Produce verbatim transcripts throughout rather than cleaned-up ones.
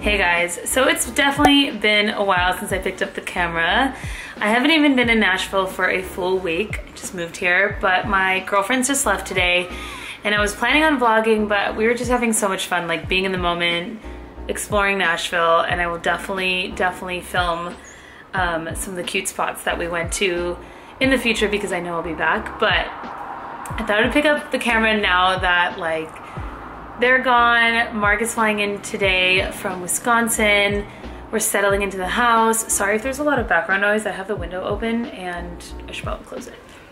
Hey guys, so it's definitely been a while since I picked up the camera. I haven't even been in Nashville for a full week. I just moved here, but my girlfriends just left today and I was planning on vlogging, but we were just having so much fun, like being in the moment, exploring Nashville, and I will definitely, definitely film um, some of the cute spots that we went to in the future because I know I'll be back. But I thought I'd pick up the camera now that like they're gone. Mark is flying in today from Wisconsin. We're settling into the house. Sorry if there's a lot of background noise. I have the window open and I should probably close it.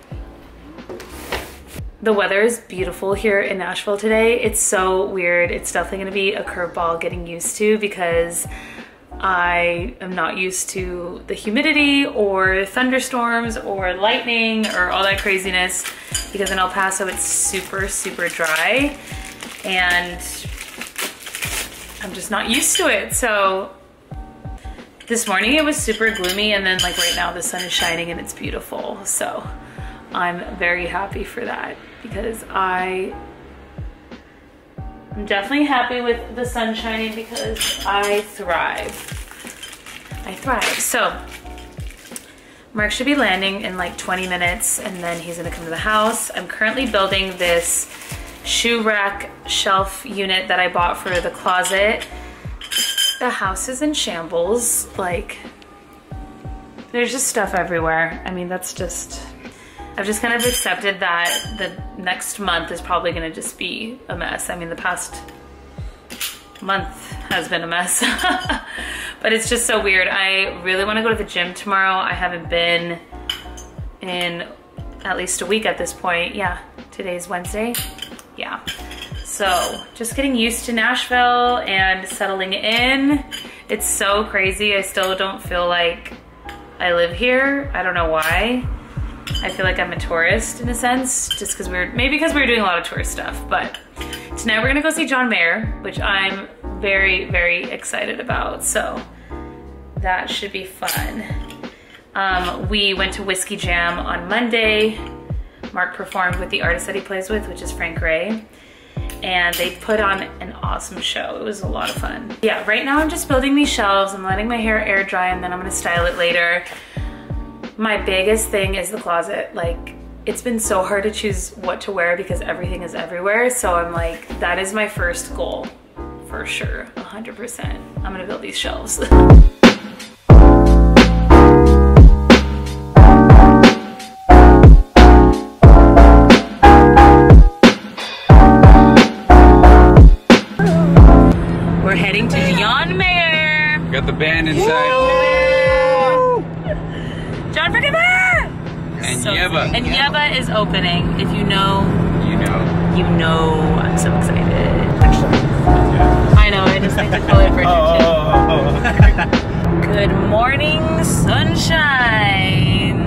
The weather is beautiful here in Nashville today. It's so weird. It's definitely gonna be a curveball getting used to because I am not used to the humidity or thunderstorms or lightning or all that craziness because in El Paso it's super, super dry. And I'm just not used to it. So this morning it was super gloomy and then like right now the sun is shining and it's beautiful. So I'm very happy for that because I am definitely happy with the sun shining because I thrive. I thrive. So Mark should be landing in like twenty minutes and then he's gonna come to the house. I'm currently building this shoe rack shelf unit that I bought for the closet. The house is in shambles. Like, there's just stuff everywhere. I mean, that's just, I've just kind of accepted that the next month is probably gonna just be a mess. I mean, the past month has been a mess. But it's just so weird. I really wanna go to the gym tomorrow. I haven't been in at least a week at this point. Yeah, today's Wednesday. Yeah, so just getting used to Nashville and settling in. It's so crazy. I still don't feel like I live here. I don't know why. I feel like I'm a tourist in a sense, just because we were, maybe because we were doing a lot of tourist stuff. But tonight we're gonna go see John Mayer, which I'm very, very excited about. So that should be fun. Um, we went to Whiskey Jam on Monday. Mark performed with the artist that he plays with, which is Frank Ray. And they put on an awesome show. It was a lot of fun. Yeah, right now I'm just building these shelves. I'm letting my hair air dry and then I'm gonna style it later. My biggest thing is the closet. Like, it's been so hard to choose what to wear because everything is everywhere. So I'm like, that is my first goal for sure, one hundred percent. I'm gonna build these shelves. Got the band inside. Woo! John freaking Mayer! And so Yeba. And Yeba is opening. If you know, you know. You know I'm so excited. I know, I just like to call it for attention. Oh. Good morning, sunshine.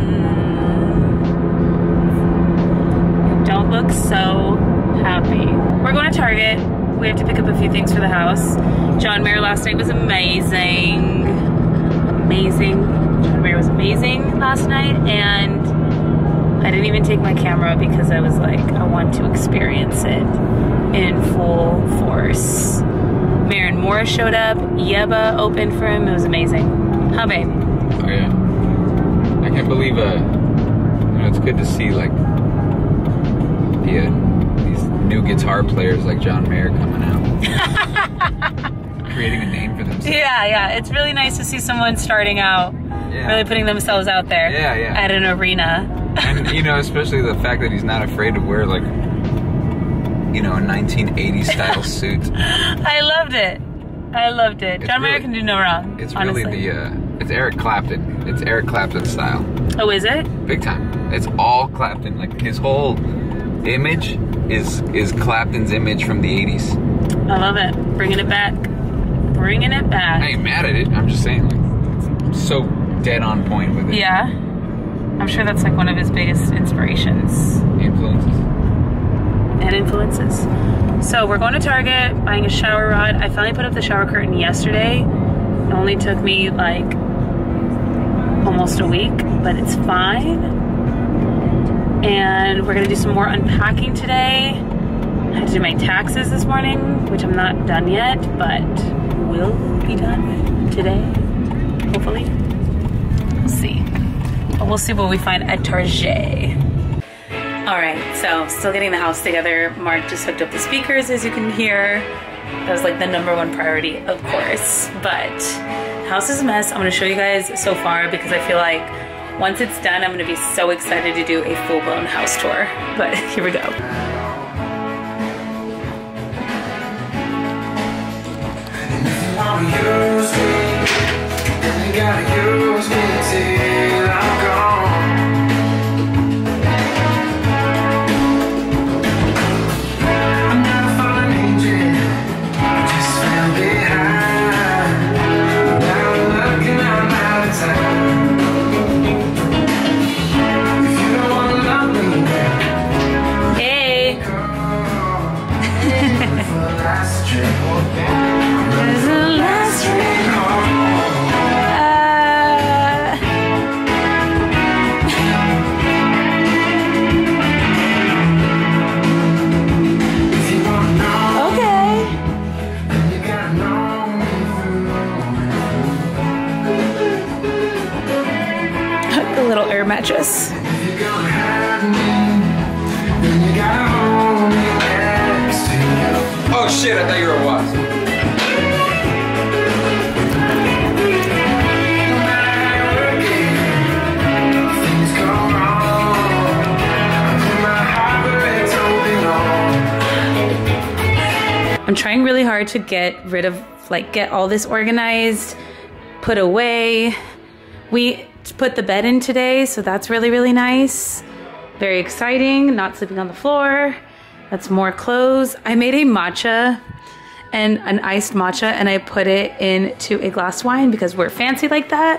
You don't look so happy. We're going to Target. We have to pick up a few things for the house. John Mayer last night was amazing. Amazing. John Mayer was amazing last night, and I didn't even take my camera because I was like, I want to experience it in full force. Maren Morris showed up. Yeba opened for him. It was amazing. Huh, babe? Oh yeah. I can't believe uh, you know, it's good to see like the. Uh, new guitar players like John Mayer coming out. Creating a name for themselves. Yeah, yeah. It's really nice to see someone starting out, yeah. Really putting themselves out there yeah, yeah. at an arena. And, you know, especially the fact that he's not afraid to wear, like, you know, a nineteen eighties style suit. I loved it. I loved it. It's John Mayer really, can do no wrong, It's honestly. really the, uh, it's Eric Clapton. It's Eric Clapton style. Oh, is it? Big time. It's all Clapton. Like, his whole image is is Clapton's image from the eighties. I love it. Bringing it back. Bringing it back. I ain't mad at it. I'm just saying, like, it's so dead on point with it. Yeah. I'm sure that's like one of his biggest inspirations. Influences. And influences. So we're going to Target, buying a shower rod. I finally put up the shower curtain yesterday. It only took me like almost a week, but it's fine. And we're gonna do some more unpacking today. I had to do my taxes this morning, which I'm not done yet, but will be done today, hopefully. We'll see. But we'll see what we find at Target. All right, so still getting the house together. Mark just hooked up the speakers, as you can hear. That was like the number one priority, of course. But the house is a mess. I'm gonna show you guys so far because I feel like once it's done, I'm gonna be so excited to do a full-blown house tour. But here we go. Mattress. Oh shit, I thought you were a wasp. I'm trying really hard to get rid of, like, get all this organized, put away. We put the bed in today, so that's really, really nice. Very exciting, not sleeping on the floor. That's more clothes. I made a matcha and an iced matcha, and I put it into a glass of wine because we're fancy like that.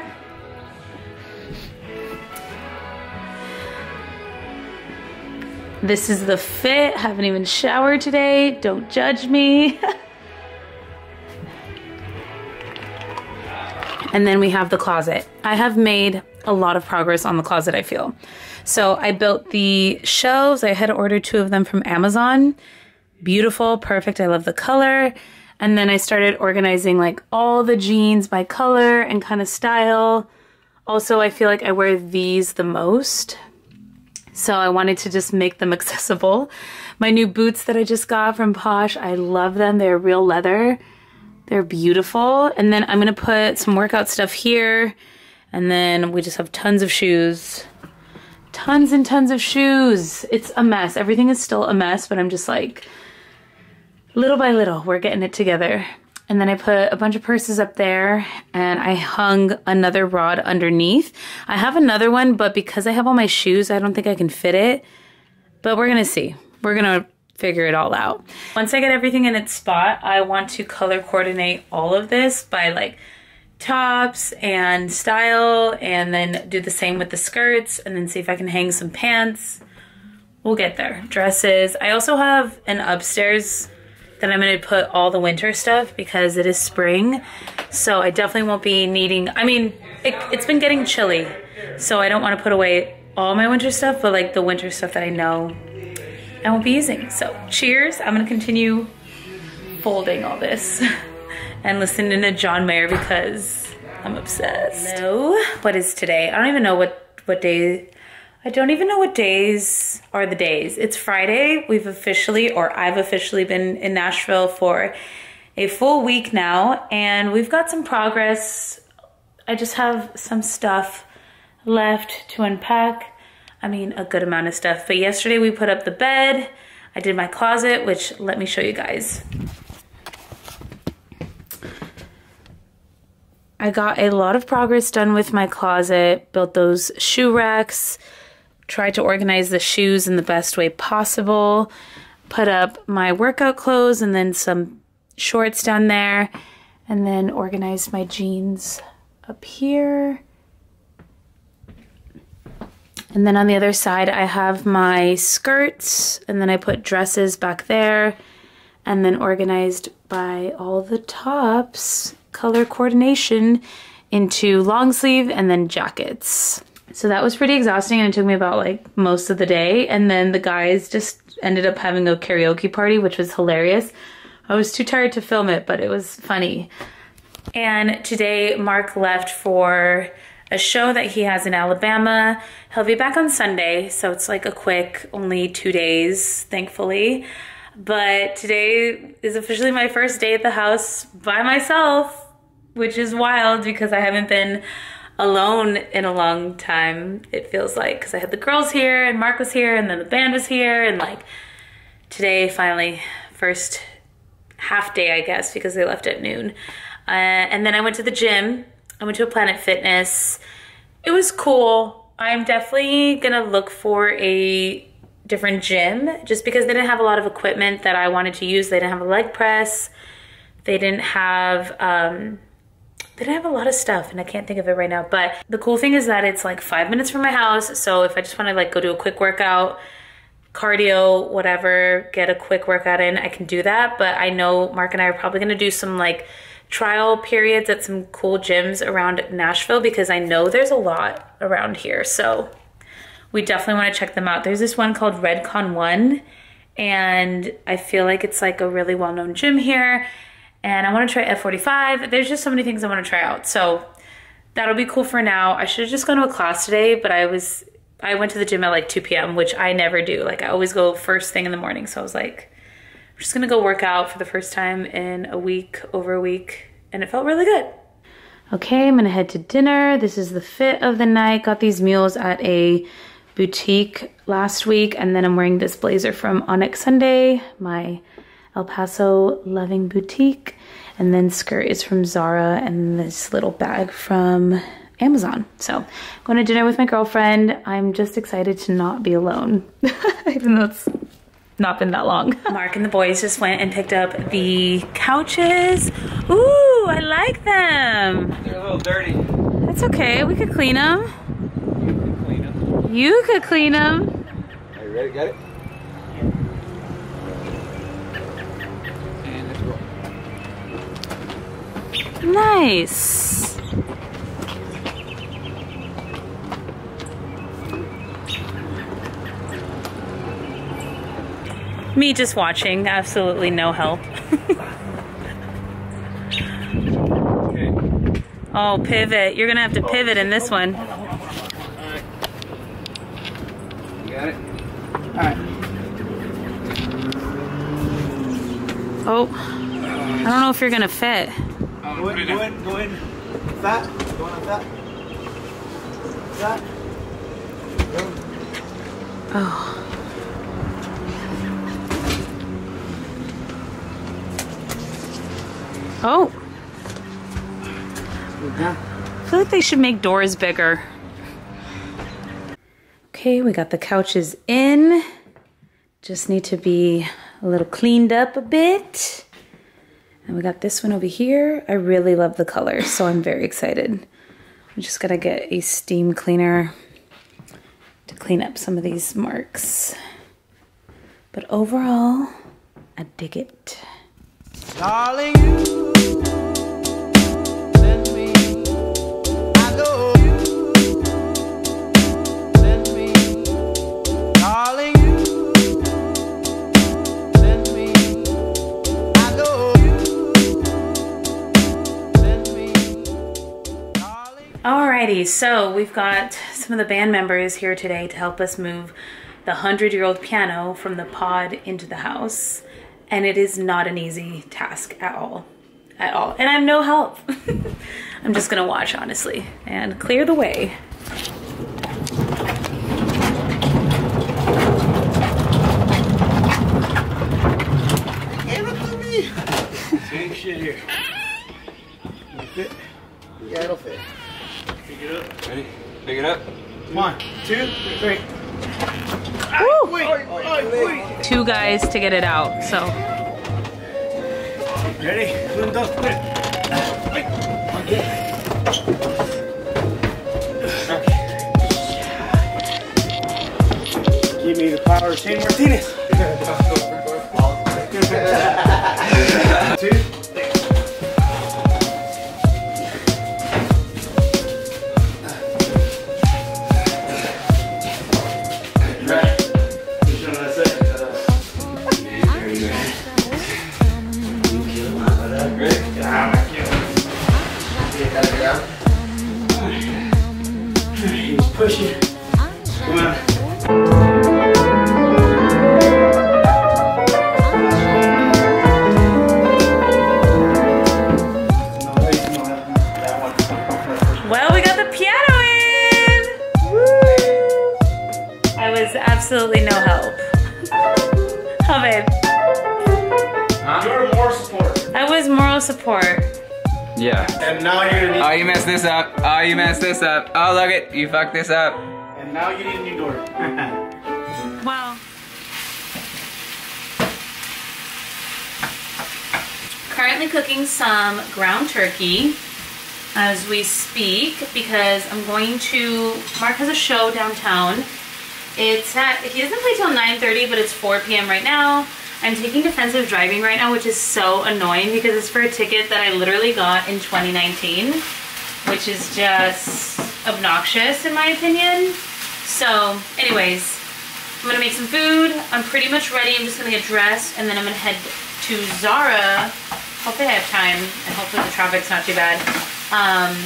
This is the fit. Haven't even showered today. Don't judge me. And then we have the closet. I have made a lot of progress on the closet, I feel. So I built the shelves. I had ordered two of them from Amazon. Beautiful, perfect. I love the color. And then I started organizing like all the jeans by color and kind of style. Also, I feel like I wear these the most. So I wanted to just make them accessible. My new boots that I just got from Posh, I love them. They're real leather. They're beautiful. And then I'm gonna put some workout stuff here. And then we just have tons of shoes. Tons and tons of shoes. It's a mess. Everything is still a mess, but I'm just like, little by little, we're getting it together. And then I put a bunch of purses up there and I hung another rod underneath. I have another one, but because I have all my shoes, I don't think I can fit it. But we're gonna see. We're gonna figure it all out. Once I get everything in its spot, I want to color coordinate all of this by like tops and style, and then do the same with the skirts, and then see if I can hang some pants. We'll get there. Dresses. I also have an upstairs that I'm gonna put all the winter stuff because it is spring. So I definitely won't be needing, I mean, it, it's been getting chilly, so I don't wanna put away all my winter stuff, but like the winter stuff that I know I won't be using. So cheers. I'm gonna continue folding all this and listening to John Mayer because I'm obsessed. Hello. What is today? I don't even know what, what day, I don't even know what days are the days. It's Friday. We've officially, or I've officially been in Nashville for a full week now, and we've got some progress. I just have some stuff left to unpack. I mean, a good amount of stuff. But yesterday we put up the bed. I did my closet, which let me show you guys. I got a lot of progress done with my closet, built those shoe racks, tried to organize the shoes in the best way possible, put up my workout clothes and then some shorts down there, and then organized my jeans up here. And then on the other side, I have my skirts, and then I put dresses back there, and then organized by all the tops, color coordination into long sleeve and then jackets. So that was pretty exhausting, and it took me about like most of the day. And then the guys just ended up having a karaoke party, which was hilarious. I was too tired to film it, but it was funny. And today Mark left for a show that he has in Alabama. He'll be back on Sunday, so it's like a quick, only two days, thankfully. But today is officially my first day at the house by myself, which is wild because I haven't been alone in a long time, it feels like, because I had the girls here and Mark was here and then the band was here, and like today finally, first half day I guess, because they left at noon. Uh, and then I went to the gym. I went to a Planet Fitness. It was cool. I'm definitely gonna look for a different gym just because they didn't have a lot of equipment that I wanted to use. They didn't have a leg press. They didn't have, um, they didn't have a lot of stuff and I can't think of it right now. But the cool thing is that it's like five minutes from my house. So if I just wanna like go do a quick workout, cardio, whatever, get a quick workout in, I can do that. But I know Mark and I are probably gonna do some like trial periods at some cool gyms around Nashville because I know there's a lot around here. So we definitely want to check them out. There's this one called Redcon One, and I feel like it's like a really well-known gym here. And I want to try F forty-five. There's just so many things I want to try out. So that'll be cool for now. I should have just gone to a class today, but I was, I went to the gym at like two P M, which I never do. Like I always go first thing in the morning. So I was like, I'm just gonna go work out for the first time in a week, over a week, and it felt really good. Okay, I'm gonna head to dinner. This is the fit of the night. Got these mules at a boutique last week, and then I'm wearing this blazer from Onyx Sunday, my El Paso loving boutique, and then skirt is from Zara, and this little bag from Amazon. So going to dinner with my girlfriend. I'm just excited to not be alone, even though it's not been that long. Mark and the boys just went and picked up the couches. Ooh, I like them. They're a little dirty. That's okay, we could clean them. You can clean them. You could clean them. Are you ready? Got it? And let's roll. Nice. Me just watching, absolutely no help. Okay. Oh, pivot. You're gonna have to pivot in this one. Alright. You got it? Alright. Oh, I don't know if you're gonna fit. Um, Go in, go in, go in. That. Go on that. That. Go. Oh. Oh. I feel like they should make doors bigger. Okay, we got the couches in. Just need to be a little cleaned up a bit. And we got this one over here. I really love the color, so I'm very excited. I'm just gonna get a steam cleaner to clean up some of these marks. But overall, I dig it. Darling, you send me, I know you send me, darling, you send me, I know you send me, darling. Alrighty, so we've got some of the band members here today to help us move the hundred-year-old piano from the pod into the house. And it is not an easy task at all, at all. And I have no help. I'm just gonna watch, honestly, and clear the way. Give it to me. Same shit here. Will it fit? Yeah, it'll fit. Pick it up. Ready? Pick it up. One, two, three. Woo! Wait, wait, wait. Two guys to get it out, so. Ready? Boom, done. Put it. Wait. Okay. Give me the power of Shane Martinez. Two. Love it. Huh? You're moral support. I was moral support. Yeah. And now you're gonna need. Oh, you messed this up. Oh, you messed this up. Oh, look it. You fucked this up. And now you need a new door. Wow. Currently cooking some ground turkey as we speak because I'm going to, Mark has a show downtown. It's at, he doesn't play till nine thirty, but it's four p m right now. I'm taking defensive driving right now, which is so annoying because it's for a ticket that I literally got in twenty nineteen, which is just obnoxious in my opinion. So anyways, I'm gonna make some food. I'm pretty much ready. I'm just gonna get dressed and then I'm gonna head to Zara. Hopefully I have time and hopefully the traffic's not too bad. Um,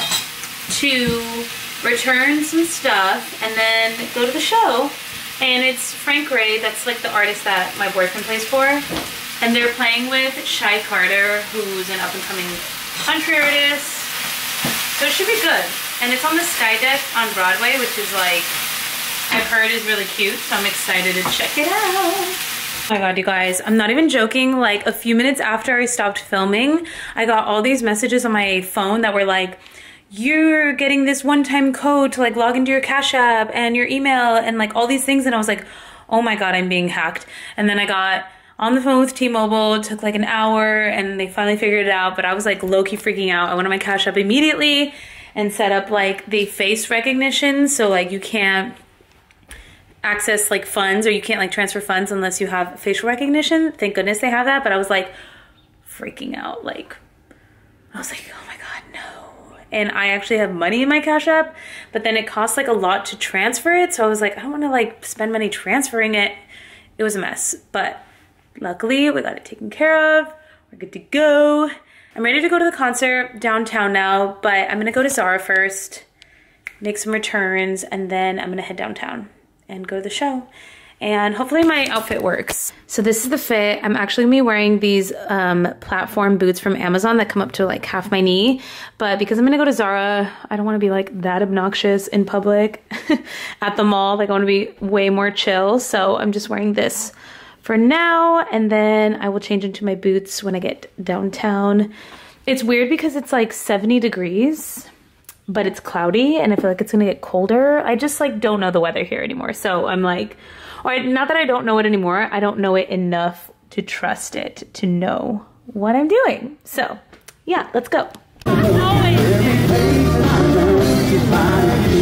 to return some stuff and then go to the show. And it's Frank Ray, that's like the artist that my boyfriend plays for. And they're playing with Shy Carter, who's an up and coming country artist. So it should be good. And it's on the Sky Deck on Broadway, which is like, I've heard is really cute. So I'm excited to check it out. Oh my god, you guys, I'm not even joking. Like a few minutes after I stopped filming, I got all these messages on my phone that were like, you're getting this one-time code to like log into your Cash App and your email and like all these things. And I was like, oh my god, I'm being hacked. And then I got on the phone with T-Mobile. It took like an hour and they finally figured it out. But I was like low-key freaking out. I went on my Cash App immediately and set up like the face recognition. So like you can't access like funds or you can't like transfer funds unless you have facial recognition. Thank goodness they have that. But I was like freaking out. Like, I was like, oh my god, no. And I actually have money in my Cash App, but then it costs like a lot to transfer it. So I was like, I don't want to like spend money transferring it. It was a mess, but luckily we got it taken care of. We're good to go. I'm ready to go to the concert downtown now, but I'm gonna go to Zara first, make some returns, and then I'm gonna head downtown and go to the show. And hopefully my outfit works. So this is the fit. I'm actually gonna be wearing these um, platform boots from Amazon that come up to like half my knee. But because I'm gonna go to Zara, I don't wanna be like that obnoxious in public at the mall. Like I wanna be way more chill. So I'm just wearing this for now. And then I will change into my boots when I get downtown. It's weird because it's like seventy degrees, but it's cloudy and I feel like it's gonna get colder. I just like don't know the weather here anymore. So I'm like, or not that I don't know it anymore, I don't know it enough to trust it, to know what I'm doing. So yeah, let's go.